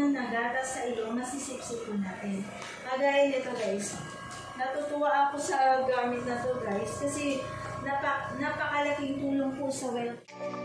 na gatas sa ilong, masisip-sip po natin. Kagaya nito guys, natutuwa ako sa gamit na to guys, kasi napakalaking tulong po sa well.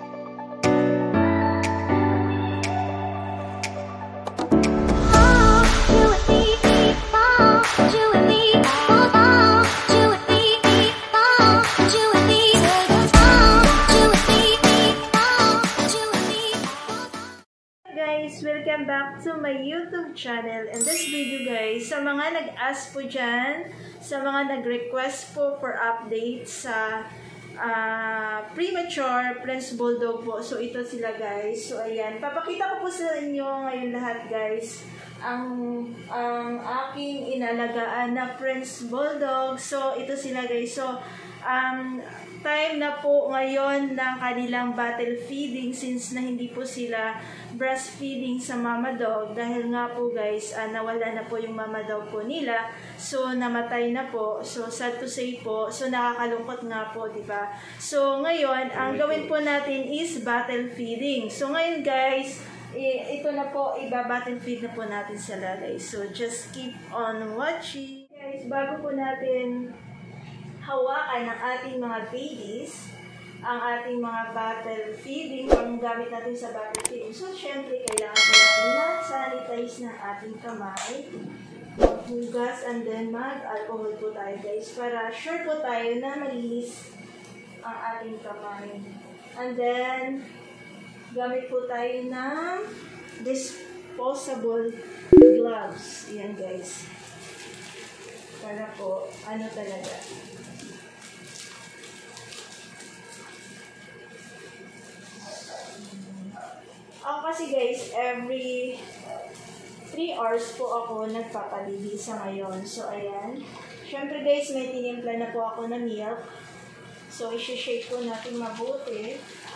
Welcome back to my YouTube channel. In this video guys, sa mga nag-ask po dyan, sa mga nag-request po for update sa premature French Bulldog po. So ito sila guys. So ayan, papakita ko po sa inyo ngayon lahat guys ang aking inalagaan na French Bulldog. So ito sila guys. So time na po ngayon ng kanilang bottle feeding since na hindi po sila breastfeeding sa mama dog dahil nga po guys nawala na po yung mama dog po nila, so namatay na po. So sad to say po, so nakakalungkot nga po, diba? So ngayon ang gawin po natin is bottle feeding. So ngayon guys, ito na po, iba-bottle feed na po natin sila guys. So just keep on watching guys. Bago po natin hawakan ng ating mga babies, ang ating mga bottle feeding, ang gamit natin sa bottle feeding. So, syempre, kailangan po natin na-sanitize ng ating kamay, maghugas, and then mag-alcohol po tayo guys, para sure po tayo na malinis ang ating kamay. And then, gamit po tayo ng disposable gloves. Yan guys. Para po, ano talaga, ako kasi guys, every 3 hours po ako nagpapalihi sa ngayon. So, ayan. Syempre guys, may tinimpla na po ako na milk. So, isi-shake po natin mabuti.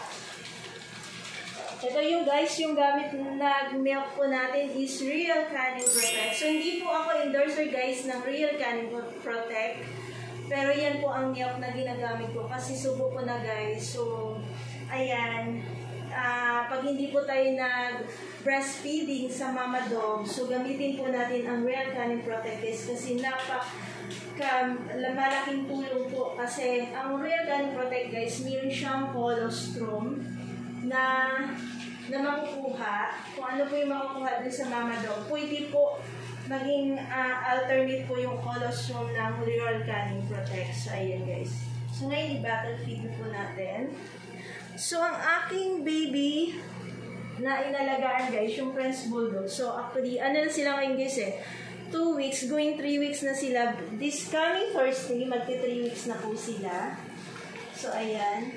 Ito yung guys, yung gamit na milk po natin is Real Canin Protect. So, hindi po ako endorser guys ng Real Canin Protect. Pero yan po ang milk na ginagamit ko kasi subo ko na guys. So, ayan. Pag hindi po tayo nag-breastfeeding sa mama dog, so gamitin po natin ang Real Canin Protect kasi malaking tulong po. Kasi ang Real Canin Protect guys, meron siyang colostrum na makukuha. Kung ano po yung makukuha din sa mama dog, pwede po maging alternate po yung colostrum ng Real Canin Protect. So ayan guys. So ngayon i-bottle feed po natin. So, ang aking baby na inalagaan guys, yung French Bulldog. So, actually, ano na sila ngayon guys 2 weeks, going 3 weeks na sila. This coming Thursday, magti 3 weeks na po sila. So, ayan.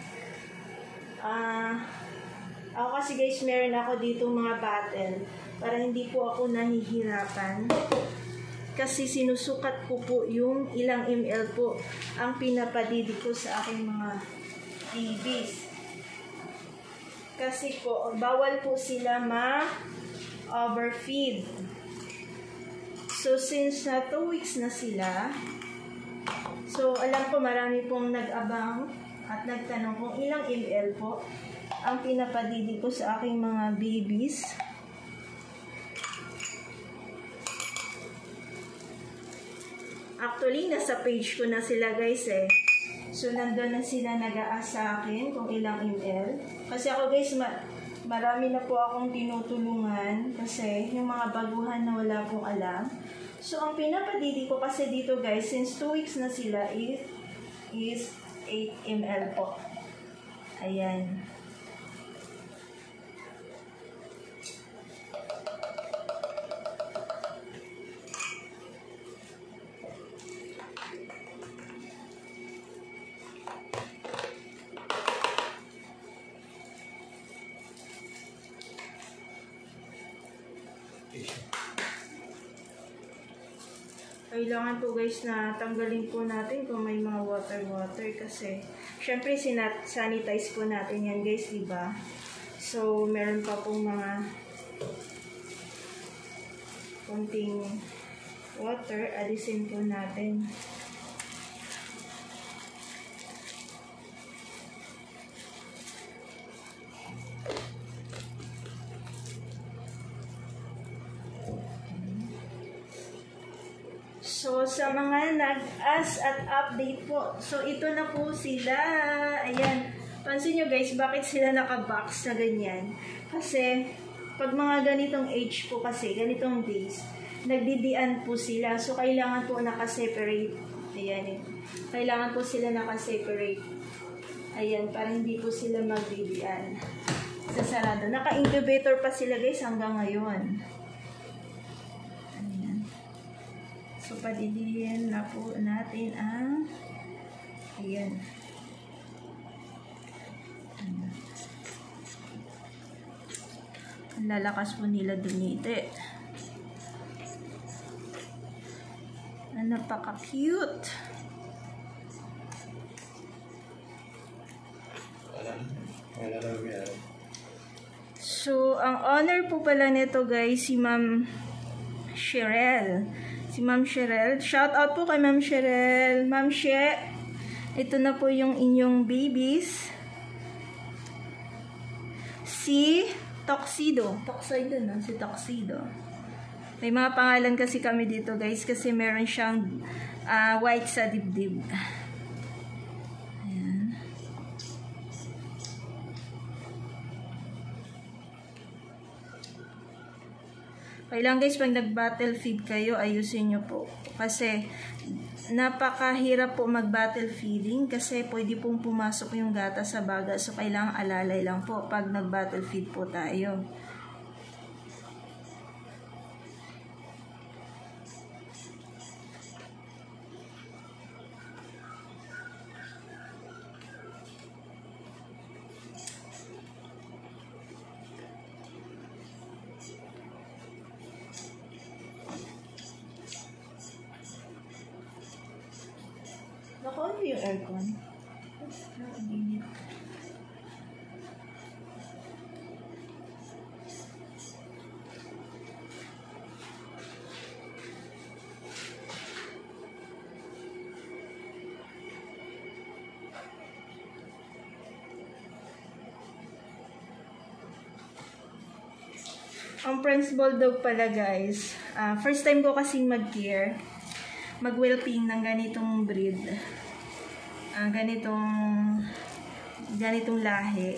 Ako kasi guys, meron ako dito mga bottle para hindi po ako nahihirapan. Kasi sinusukat ko po yung ilang ml po ang pinapadidi ko sa aking mga babies. Kasi po, bawal po sila ma-overfeed. So, since na 2 weeks na sila, so, alam ko marami pong nag-abang at nagtanong kung ilang ml po ang pinapadidi ko sa aking mga babies. Actually, nasa page ko na sila guys So, nandun na sila nag-a-ask sa akin kung ilang ml. Kasi ako guys, marami na po akong tinutulungan kasi yung mga baguhan na wala pong alam. So, ang pinapadidi ko kasi dito guys, since 2 weeks na sila is 8 ml po. Ayan. Kailangan po guys na tanggalin po natin kung may mga water kasi syempre sanitize po natin yan guys, diba? So meron pa pong mga konting water, alisin po natin. So, sa mga nag-ask at update po. So, ito na po sila. Ayan. Pansin nyo guys, bakit sila naka-box na ganyan? Kasi, pag mga ganitong age po kasi, ganitong days, nagdidian po sila. So, kailangan po naka-separate. Ayan. Kailangan po sila naka-separate. Ayan, para hindi po sila magdidian. Sa sarado. Naka-incubator pa sila guys hanggang ngayon. So, padidihin na po natin ang ayan. Ang lalakas po nila dumite. Napaka-cute. So, ang owner po pala nito guys, si Ma'am Cheryl. Si Ma'am Cheryl. Shout out po kay Ma'am Cheryl. Ma'am She, ito na po yung inyong babies. Si Tuxedo. Tuxedo na, si Tuxedo. May mga pangalan kasi kami dito guys kasi meron siyang white sa dibdib. Ayan. Kailangan guys, pag nag-battle feed kayo, ayusin nyo po. Kasi, napakahirap po mag-battle feeding kasi pwede pong pumasok yung gata sa baga. So, kailangan alalay lang po pag nag-battle feed po tayo. Naka-on mo yung aircon? Naka-init. Ang French Bulldog pala guys, first time ko kasing mag-care, mag-whelping ng ganitong breed. Ganitong lahi.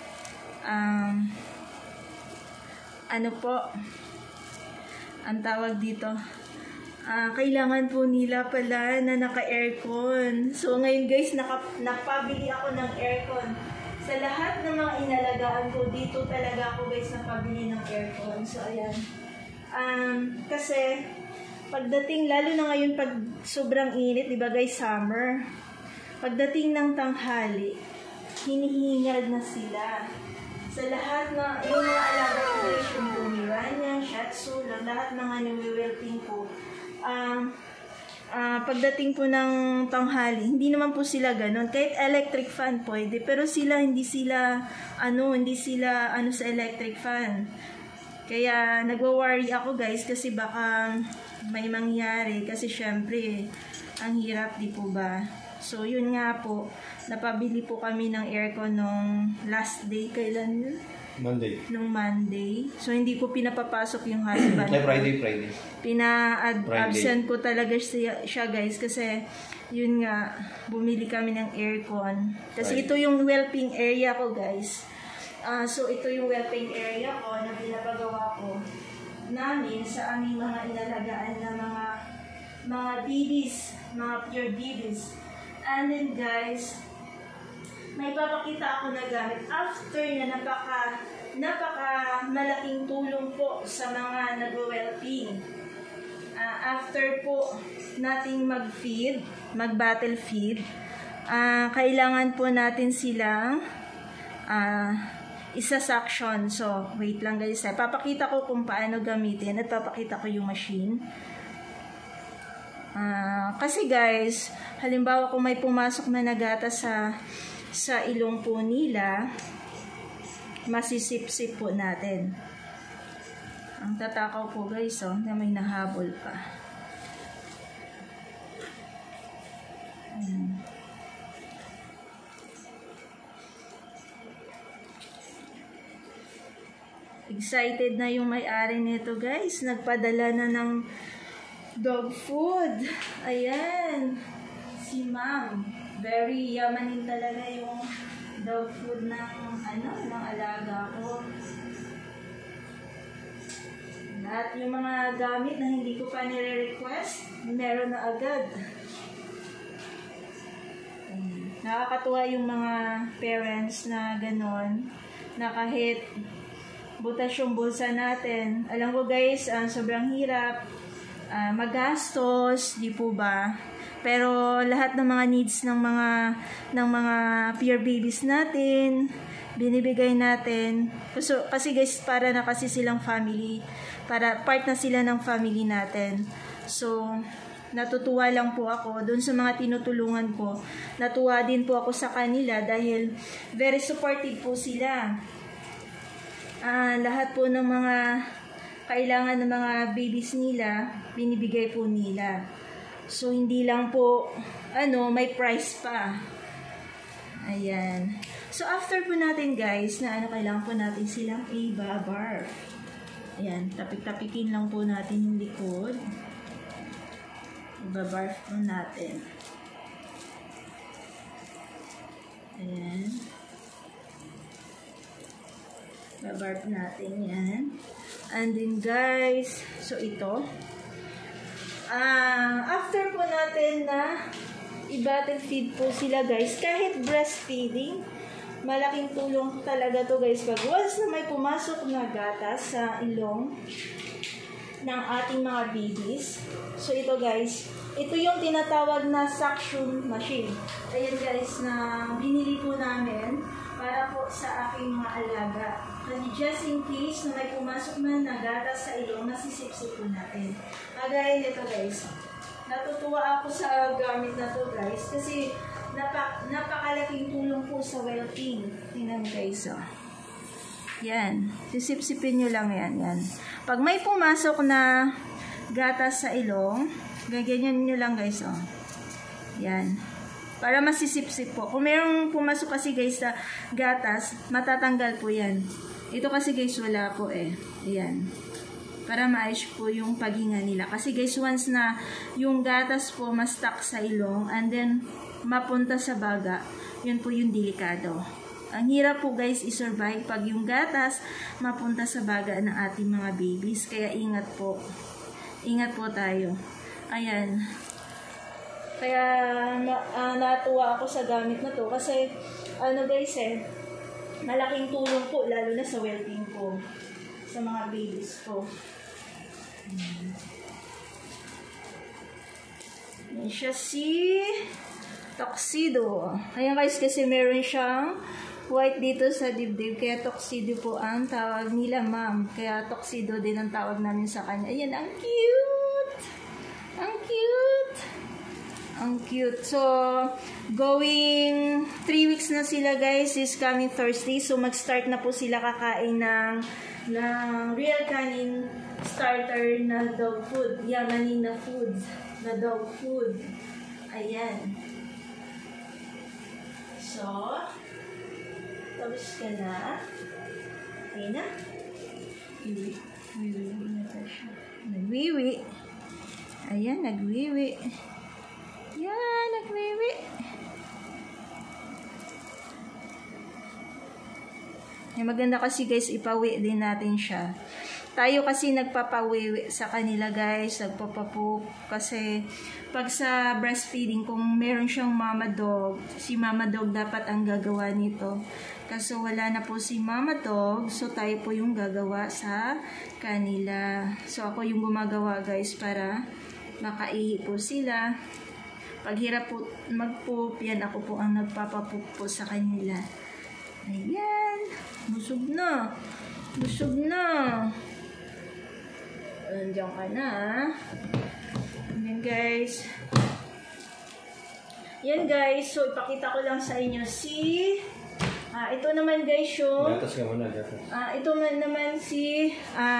Ano po, ang tawag dito, kailangan po nila pala na naka-aircon. So ngayon guys, napabili ako ng aircon. Sa lahat ng mga inalagaan ko, dito talaga ako guys napabili ng aircon. So ayan. Kasi pagdating, lalo na ngayon pag sobrang init, di ba guys, summer. Pagdating ng tanghali, hinihingal na sila. Sa lahat na, yung mga alaga ko guys, yung Pomeranian, Shih Tzu, lahat ng niwewelping ko. Pagdating po ng tanghali, hindi naman po sila ganun. Kahit electric fan pwede, pero hindi sila sa electric fan. Kaya nagwo-worry ako guys kasi baka may mangyari kasi syempre ang hirap, di po ba? So yun nga po, napabili po kami ng aircon nung last day, kailan yun? Monday. Nung Monday. So hindi ko pinapapasok yung husband. Friday. Pina-absent ko talaga siya guys kasi yun nga, bumili kami ng aircon. Kasi ito yung whelping area ko guys. So ito yung whelping area ko na pinapagawa ko namin sa aming mga inalagaan na mga babies, mga pure babies. And then guys, may papakita ako na gamit after na napaka malaking tulong po sa mga nag-whelping. After po nating mag-feed, mag-battle feed, kailangan po natin silang isa-suction. So, wait lang guys. Papakita ko kung paano gamitin at papakita ko yung machine. Kasi guys, halimbawa kung may pumasok na nagata sa ilong po nila, masisip-sip po natin. Ang tatakaw po guys, na may nahabol pa. Excited na yung may-ari nito guys. Nagpadala na ng dog food. Ayan. Si ma'am. Very yamanin talaga yung dog food ng alaga ko. At yung mga gamit na hindi ko pa nire-request, meron na agad. Nakakatuwa yung mga parents na ganon, na kahit butas yung bulsa natin. Alam ko guys, sobrang hirap, magastos, di po ba? Pero lahat ng mga needs ng mga pure babies natin, binibigay natin. Kasi guys, para na kasi silang family. Para part na sila ng family natin. So, natutuwa lang po ako dun sa mga tinutulungan ko. Natuwa din po ako sa kanila dahil very supportive po sila. Lahat po ng mga kailangan ng mga babies nila, binibigay po nila. So, hindi lang po, may price pa. Ayan. So, after po natin guys, na kailangan po natin silang i-barf. Ayan, tapik-tapikin lang po natin yung likod. I-barf po natin. Ayan. I-barf natin yan. And then guys, so ito. After po natin na i-bottle feed po sila guys, kahit breastfeeding, malaking tulong talaga to guys. Pag once na may pumasok na gatas sa ilong ng ating mga babies. So ito guys, ito yung tinatawag na suction machine. Ayan guys, na binili po namin para po sa aking mga alaga. Kasi just in case na may pumasok na gatas sa ilong, nasisipsip po natin. Agay ito guys, natutuwa ako sa gamit na to guys kasi napakalaking tulong po sa well-being. Tingnan mo guys, oh. Yan. Sisip-sipin nyo lang yan. Yan. Pag may pumasok na gatas sa ilong, gaganyan nyo lang guys, oh. Yan. Para masisip-sip po. Kung mayroong pumasok kasi guys sa gatas, matatanggal po yan. Ito kasi guys, wala po eh. Ayan. Para maayos po yung paghinga nila. Kasi guys, once na yung gatas po ma-stuck sa ilong, and then mapunta sa baga, yun po yung delikado. Ang hirap po guys i-survive pag yung gatas mapunta sa baga ng ating mga babies. Kaya ingat po. Ingat po tayo. Ayan. Kaya natuwa ako sa gamit na to kasi guys malaking tulong po lalo na sa well-being ko sa mga babies ko. Yan siya si Tuxedo. Ayan guys, kasi meron siyang white dito sa dibdib. Kaya Tuxedo po ang tawag nila, ma'am. Kaya Tuxedo din ang tawag namin sa kanya. Ayan, ang cute! Ang cute! Ang cute. So, going 3 weeks na sila guys. This coming Thursday. So, mag-start na po sila kakain ng real kanin starter na dog food. Yamanin na food. Na dog food. Ayan. So, tapos ka na. Okay na. Wiwi na tayo siya. Nagwiwi. Ayan, nagwiwi. Yan, nagwiwi. Yung maganda kasi guys, ipawi din natin siya. Tayo kasi nagpapawiwi sa kanila guys, nagpapapoop. Kasi pag sa breastfeeding, kung meron siyang mama dog, si mama dog dapat ang gagawa nito. Kaso wala na po si mama dog, so tayo po yung gagawa sa kanila. So ako yung gumagawa guys para makaihi po sila. Pag hirap po mag-poop, yan ako po ang nagpapapoop po sa kanila. Ayan, busog na. Busog na. Andiyan ka na. Ayan guys. Yan guys. So ipakita ko lang sa inyo si ito naman guys yung ito naman si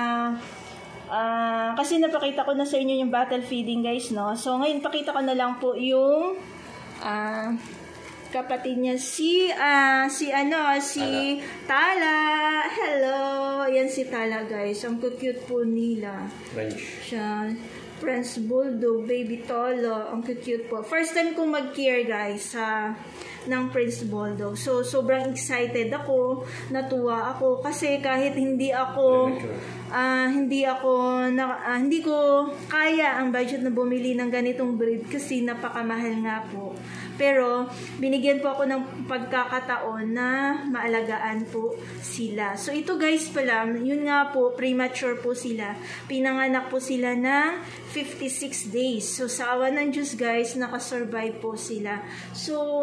kasi napakita ko na sa inyo yung bottle feeding guys, no? So ngayon pakita ko na lang po yung kapatid niya si Tala. Hello. Ayan si Tala guys. Ang cute po nila. French. Siya. French Bulldog, Baby Tolo. Ang cute po. First time kong mag-care guys ng French Bulldog. So, sobrang excited ako, natuwa ako kasi kahit hindi ko kaya ang budget na bumili ng ganitong breed kasi napakamahal nga po. Pero, binigyan po ako ng pagkakataon na maalagaan po sila. So, ito guys pala, yun nga po, premature po sila. Pinanganak po sila ng 56 days. So, sa awa ng Diyos guys, nakasurvive po sila. So,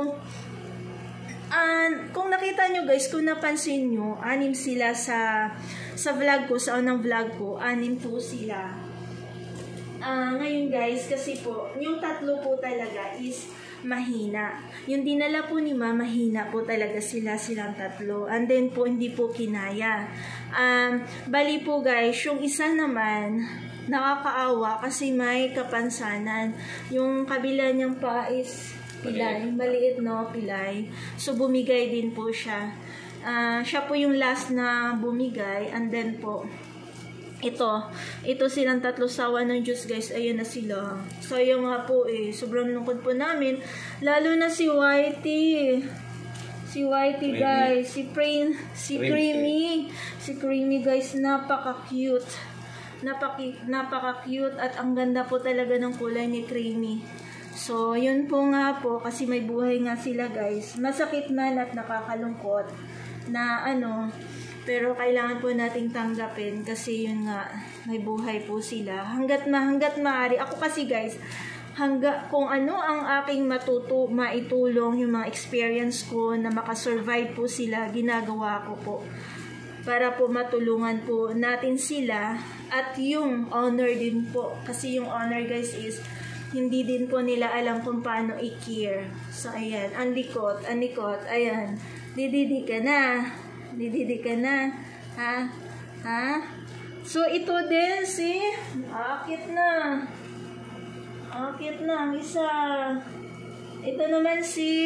kung nakita nyo guys, kung napansin nyo, 6 sila sa vlog ko, sa unang vlog ko, 6 po sila. Ngayon guys, kasi po, yung 3 po talaga is mahina. Yung dinala po ni Ma, mahina po talaga silang 3. And then po, hindi po kinaya. Bali po guys, yung isa naman, nakakaawa kasi may kapansanan. Yung kabila niyang pa is pilay. Maliit no, pilay. So, bumigay din po siya. Siya po yung last na bumigay. And then po, ito silang 3 sawa ng Diyos guys. Ayan na sila. So, yung nga po sobrang lungkot po namin. Lalo na si Whitey. Si Whitey guys. Si Creamy. Si Creamy guys, napaka-cute. Napaka-cute at ang ganda po talaga ng kulay ni Creamy. So, yun po nga po, kasi may buhay nga sila guys. Masakit man at nakakalungkot na pero kailangan po nating tanggapin kasi yun nga, may buhay po sila. Hanggat maaari. Ako kasi guys, kung ano ang aking maitulong, yung mga experience ko na makasurvive po sila, ginagawa ko po. Para po matulungan po natin sila at yung owner din po. Kasi yung owner guys is hindi din po nila alam kung paano i-care. So, ayan. Ang likot. Ayan. Dididi ka na. Ha? So, ito din Akit na. Ang isa. Ito naman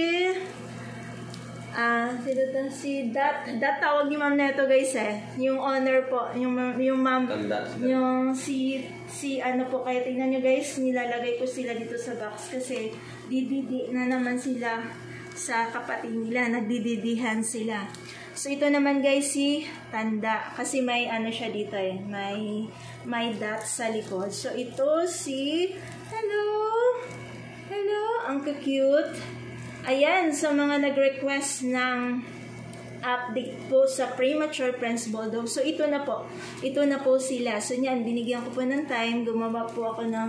Dat tawag ni ma'am neto guys yung owner po, yung ma'am, yung kaya tingnan nyo guys, nilalagay ko sila dito sa box kasi dididi na naman sila sa kapatid nila, nagdididihan sila. So ito naman guys si Tanda kasi may siya dito may dot sa likod. So ito hello, ang cute. Ayan, sa mga nag-request ng update po sa premature French Bulldog. So, ito na po sila. So, yan, binigyan ko po ng time. Gumawa po ako ng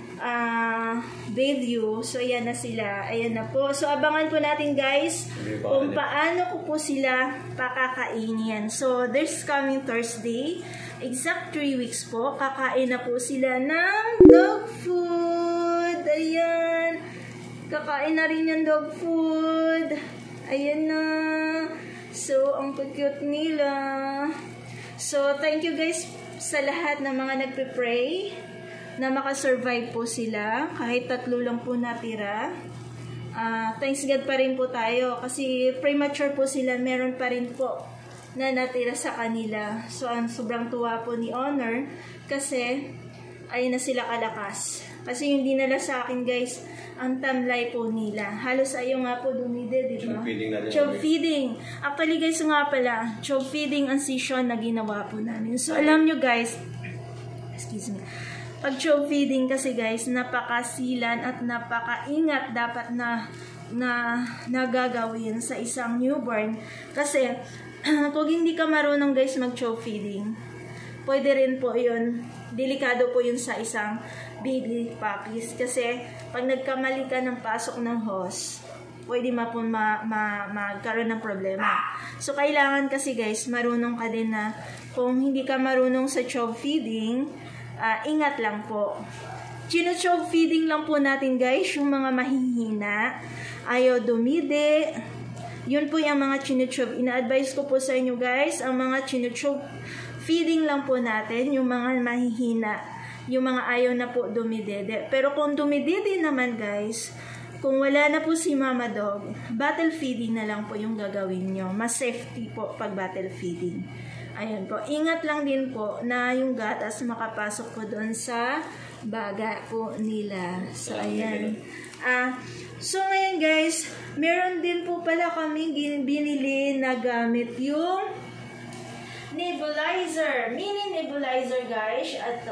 video. So, ayan na sila. Ayan na po. So, abangan po natin guys kung paano ko po sila pakakainin. So, there's coming Thursday. Exact 3 weeks po. Kakain na po sila ng dog food. Ayan. Kakain na rin yung dog food. Ayan na. So, ang cute nila. So, thank you guys sa lahat ng mga nagpe-pray na makasurvive po sila. Kahit 3 lang po natira. Thanks God pa rin po tayo. Kasi premature po sila. Meron pa rin po na natira sa kanila. So, sobrang tuwa po ni Honor. Kasi, ayun na sila kalakas. Kasi yung dinala sa akin guys, ang tamlay po nila. Halos ayaw nga po dumide, di ba? Chow feeding. Actually guys, nga pala, chow feeding ang session na ginawa po namin. So alam nyo guys, excuse me, pag chow feeding kasi guys, napakasilan at napakaingat dapat na nagagawin sa isang newborn. Kasi kung hindi ka marunong guys mag chow feeding, pwede rin po yun, delikado po yun sa isang baby puppies. Kasi, pag nagkamali ka ng pasok ng hose, pwede magkaroon ng problema. So, kailangan kasi guys, marunong ka din na, kung hindi ka marunong sa chow feeding, ingat lang po. Chino-chow feeding lang po natin guys, yung mga mahihina, ayaw dumide. Yun po yung mga chino-chow. Ina-advise ko po sa inyo guys, ang mga chino-chow feeding lang po natin, yung mga mahihina, yung mga ayaw na po dumidede. Pero kung dumidede naman guys, kung wala na po si Mama Dog, bottle feeding na lang po yung gagawin nyo. Mas safety po pag bottle feeding. Ayan po. Ingat lang din po na yung gatas makapasok po doon sa baga po nila. So, ayan. So, ngayon guys, meron din po pala kami binili na gamit yung nebulizer. Mini nebulizer guys.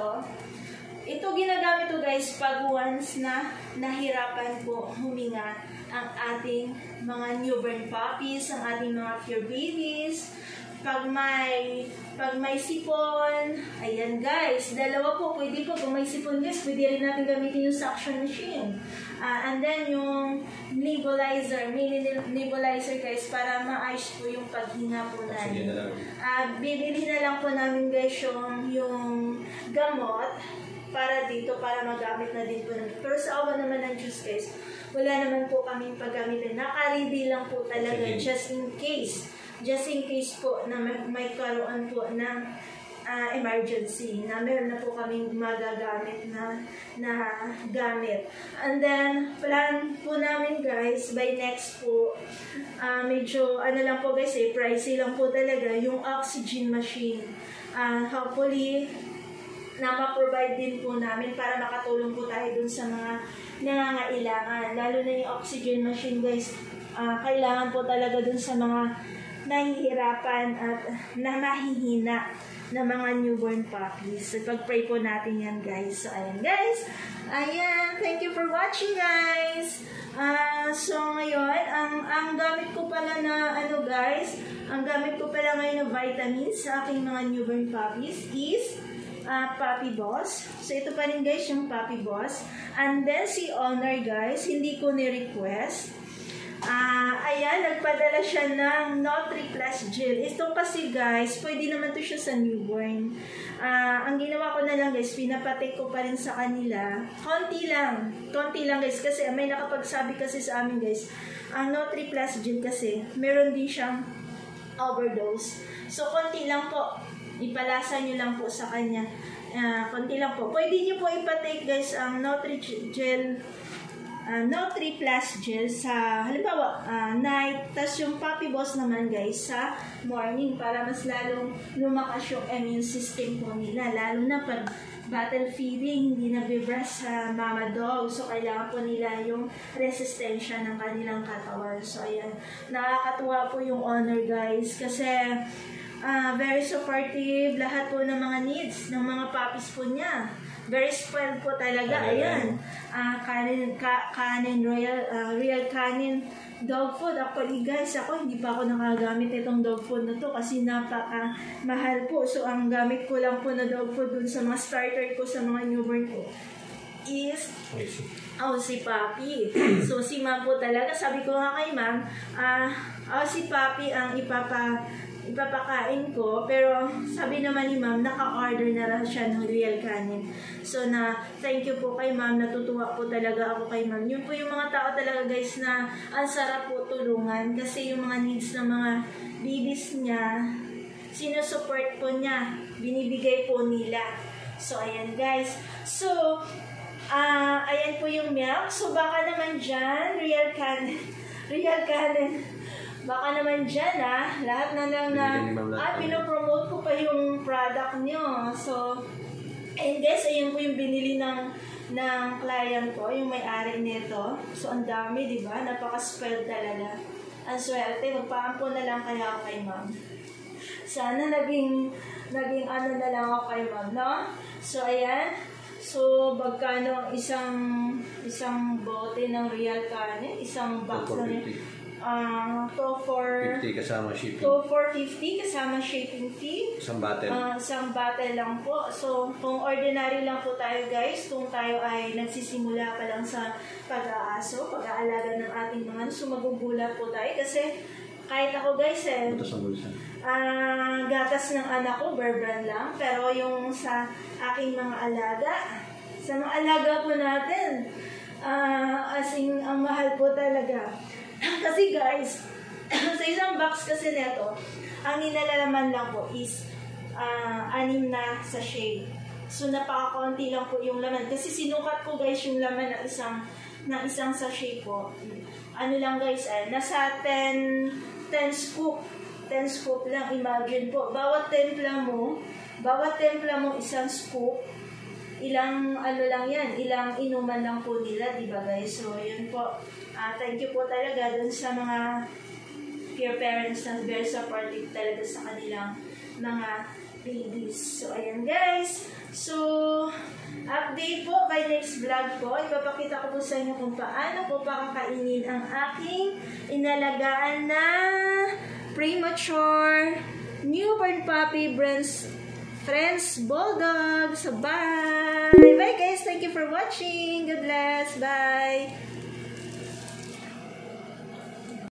Ito ginagamit to guys pag once na nahirapan po huminga ang ating mga newborn puppies, ang ating mga pure babies. Pag may sipon, ayan guys, dalawa po, pwede po, kung may sipon guys, pwede rin natin gamitin yung suction machine. And then yung nebulizer, mini nebulizer guys, para maayos po yung paghinga po natin. Bibili na lang po namin guys yung gamot para dito, para magamit na din po namin. Pero sa awa naman ng Diyos guys, wala naman po kaming paggamitin. Naka-ready lang po talaga, just in case. Just in case po na may karoon po ng emergency, na meron na po kaming magagamit na gamit. And then, plan po namin guys, by next po, medyo lang po guys, pricey lang po talaga yung oxygen machine. Hopefully, na ma-provide din po namin para makatulong po tayo dun sa mga nangangailangan. Lalo na yung oxygen machine guys, kailangan po talaga dun sa mga nahihirapan at na mahihina na mga newborn puppies. So, pag-pray po natin yan guys. So, ayan guys. Ayan. Thank you for watching guys. So, ngayon, ang gamit ko pala na guys, ang gamit ko pala ngayon na vitamins sa aking mga newborn puppies is Puppy Boss. So, ito pa rin guys yung Puppy Boss. And then, si Honor guys, hindi ko ni-request. Ayan, nagpadala siya ng Nutri Plus Gel. Ito kasi guys, pwede naman to siya sa newborn. Ang ginawa ko na lang guys, pinapatik ko pa rin sa kanila. Konti lang guys, kasi may nakapagsabi kasi sa amin guys, ang Nutri Plus Gel kasi, meron din siyang overdose. So, konti lang po. Ipalasa nyo lang po sa kanya. Konti lang po. Pwede nyo po ipatake guys ang Nutri Plus Gel sa halimbawa night, tas yung Puppy Boss naman guys sa morning para mas lalong lumakas yung immune system po nila, lalo na pag battle feeding, hindi nabibras sa mama dog, so kailangan po nila yung resistensya ng kanilang katawan. So ayan, nakakatuwa po yung Honor guys kasi very supportive lahat po ng mga needs ng mga puppies po niya. Very spoiled po talaga. Ayan. Canin Real Canin dog food. Actually guys, ako hindi pa ako nakagamit itong dog food na to kasi napaka-mahal po. So ang gamit ko lang po na dog food dun sa mga starter ko sa mga newborn ko is si Papi. So si ma'am po talaga, sabi ko nga kay ma'am, si Papi ang ipapakain ko, pero sabi naman ni ma'am, naka-order na lang siya ng Real Canin. So thank you po kay ma'am, natutuwa po talaga ako kay ma'am. Yun po yung mga tao talaga guys na ang sarap po tulungan kasi yung mga needs ng mga babies niya, sinusupport po niya, binibigay po nila. So ayan guys. So ayan po yung milk. So baka naman dyan, Real Canin, baka naman dyan lahat na lang pinopromote ko pa yung product nyo. So, and guys, ayun po yung binili ng client ko, yung may-ari nito. So, ang dami, di ba? Napaka-spoiled talaga. Ang swerte, magpaampon na lang kaya ako kay ma'am. Sana naging na lang ako kay ma'am, no? So, ayan. So, magkano isang bote ng Real Canin? Isang box na yun. 2,450 kasama shipping. 2,450 kasama shipping fee. Isang bottle. Isang bottle lang po. So, kung ordinary lang po tayo guys, kung tayo ay nagsisimula pa lang sa pag-aalaga ng ating mga sumagugulat po tayo. Kasi, kahit ako guys gatas ng anak ko, Bear Brand lang. Pero yung sa aking mga alaga, sa mga alaga po natin, ang mahal po talaga. Kasi guys, sa isang box kasi neto, ang ninalalaman lang po is 6 na sachet. So napaka-konti lang po yung laman. Kasi sinukat ko guys yung laman ng isang sachet po. Ano lang guys, nasa 10 scoop 10 scoop lang. Imagine po, bawat templa mo isang scoop, ilang ano lang yan, ilang inuman lang po nila, di ba guys? So, yun po. Thank you po talaga dun sa mga peer parents na very supportive talaga sa kanilang mga babies. So, ayan guys. So, update po by next vlog po. Ipapakita ko po sa inyo kung paano po pakakainin ang aking inalagaan na premature newborn puppy French Bulldog. So, bye! Bye guys! Thank you for watching. God bless. Bye!